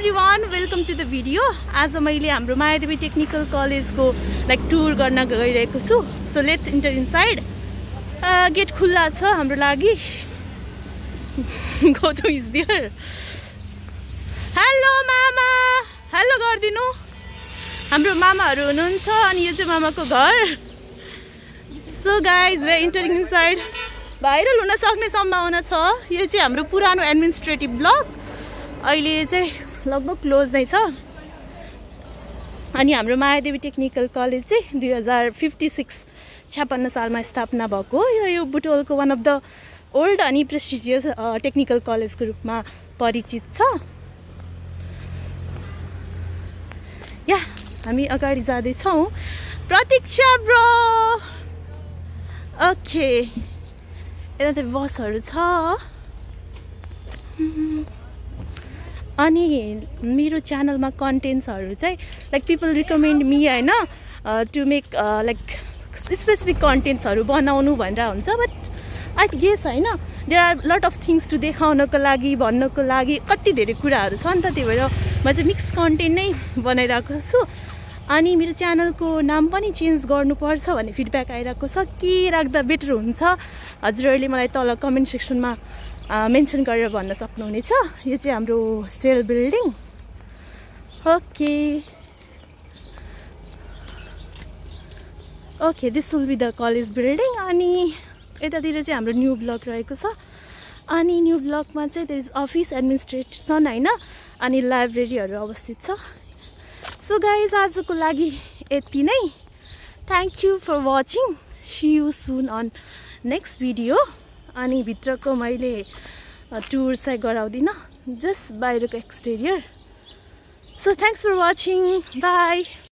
everyone, welcome to the video. आज मैले हाम्रो मायादेवी टेक्निकल कलेजको लाइक टुर गर्न गइरहेको छु. So let's enter inside. Get खुल्ला छ हाम्रो लागि. Gautam is there. Hello mama. Hello गर्दिनु. हाम्रो मामाहरु हुनुहुन्छ अनि यो चाहिँ मामाको घर. So guys, we are entering inside. Viral हुन सक्ने सम्भावना छ. यो चाहिँ हाम्रो पुरानो एडमिनिस्ट्रेटिभ ब्लक. अहिले चाहिँ लगभग क्लोज नै छ. अनि हाम्रो मायादेवी टेक्निकल कलेज चाहिँ 2056 सालमा स्थापना भएको. यो बुटवलको वान अफ द ओल्ड अनि प्रेस्टिजियस टेक्निकल कलेजको रूपमा परिचित छ. या हामी अगाडि जाँदै छौं. प्रतीक्षा ब्रो. ओके, यता त बसहरु छ. अनि मेरो च्यानलमा कन्टेन्ट्सहरु चाहिँ लाइक पिपल रिकमेन्ड मी हैन टु मेक लाइक स्पेसिफिक कन्टेन्ट्सहरु बनाउनु भनेर हुन्छ. बट आई गेस हैन there are lot of things to देखाउनको लागि भन्नको लागि कति धेरै कुराहरु छ नि त. त्यही भएर म चाहिँ मिक्स कन्टेन्ट नै बनाइरहेको छु. अनि मेरो च्यानलको नाम पनि चेन्ज गर्नुपर्छ भन्ने फिडब्याक आइरहेको छ. के राख्दा बेटर हुन्छ हजुरहरूले मलाई तल कमेन्ट सेक्सनमा मेन्सन गरेर भन्न सक्नुहुनेछ. यो चाहिँ हाम्रो hostel building. Okay this will be the college building. अनि यतातिर चाहिँ हाम्रो न्यू ब्लक रहेको छ. अनि न्यू ब्लकमा चाहिँ देयर इज अफिस एडमिनिस्ट्रेसन हैन अनि लाइब्रेरीहरू अवस्थित छ. सो गाइज आजको लागि यति नै. Thank you for watching. See you soon on next video. अनि भित्रको मैले टुर चाहिँ गराउँदिनँ, जस्ट बाहिरको exterior. So thanks for watching. By.